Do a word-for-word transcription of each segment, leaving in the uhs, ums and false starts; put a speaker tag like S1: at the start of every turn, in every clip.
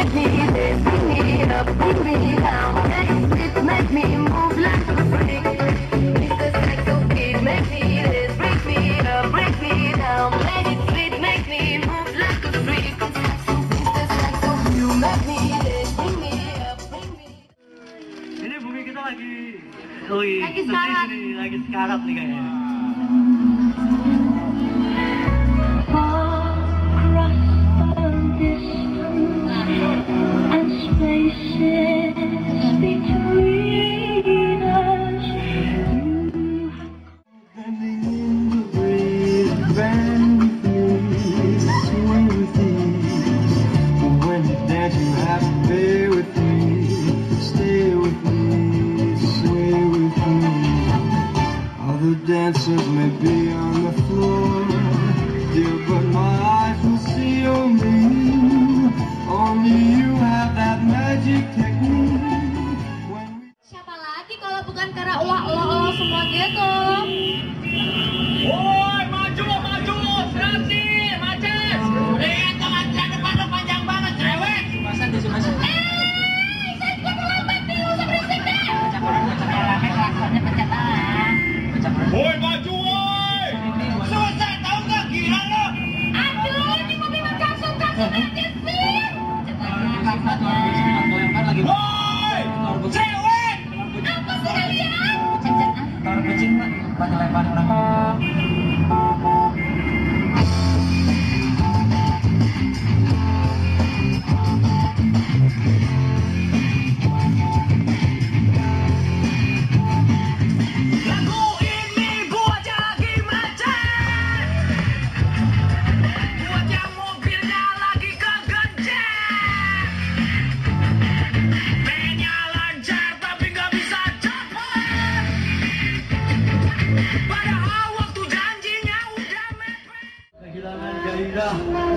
S1: make me dance, bring me up, bring me down. It make me move like a freak. It's the sex so it make me dance, break me up, break me down. Let it sweet, make me move like a freak. It's the sex so you make me dance, bring me up, bring me.
S2: Ini bumi kita lagi, lagi,
S3: Lagi sekarat.
S2: nih, lagi sekarat nih kayaknya.
S4: Dancers may be on the floor, dear, but my eyes will see only you. Only you have that magic technique. When we...
S3: Siapa lagi kalau bukan karena ulah lo semua gitu.
S2: Woi, maju, maju, serasi, macet. Lihat tangan depan lo panjang banget, cewek. Subasan deh, subasan.
S3: Eh, saya juga terlambat nih, usah berisik deh.
S2: Woi, maju, woi. Susah tau nggak, gila lo.
S3: Aduh, ini mobil mengkasut-kasut aja sih.
S2: Woi, cewek.
S3: Apa sih kalian?
S5: Taruh kucing mah, buat lempar orang.
S2: Kehilangan gairah.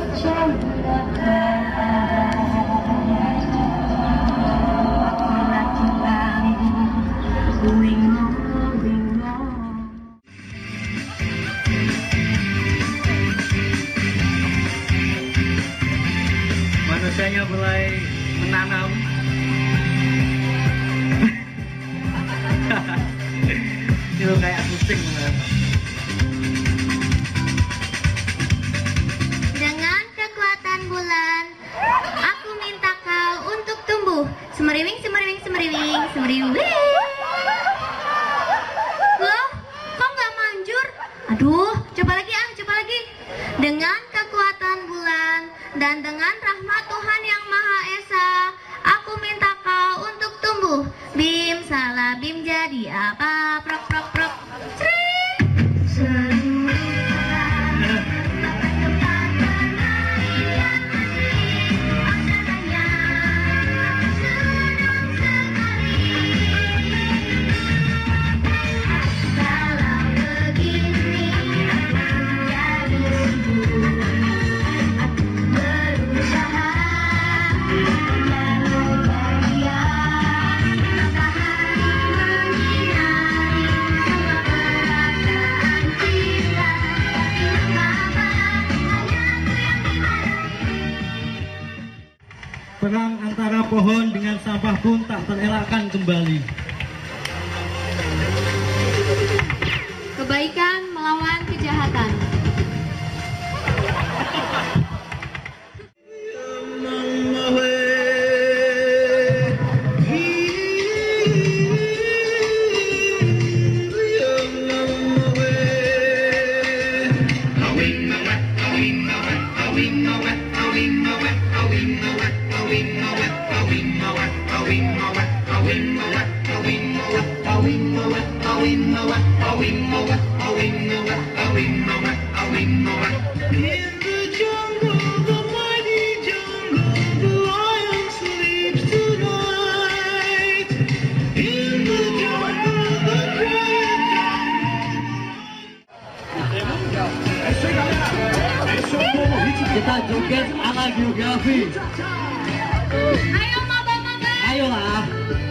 S2: Manusianya mulai menanam. Itu kayak pusing bener.
S3: Dengan kekuatan bulan, aku minta kau untuk tumbuh. Semeriwing, semeriwing, semeriwing, semeriwing. Loh, kok nggak manjur? Aduh, coba lagi ah, coba lagi. Dengan kekuatan bulan dan dengan rahmat Tuhan yang Maha Esa, aku minta kau untuk tumbuh. Bim, salah bim jadi apa? Prok, prok, prok. Sering.
S2: Perang antara pohon dengan sampah pun tak terelakkan kembali.
S3: Kebaikan melawan kejahatan.
S2: Kita joget ala geografi.
S3: Ayo maba-maba.
S2: Ayolah.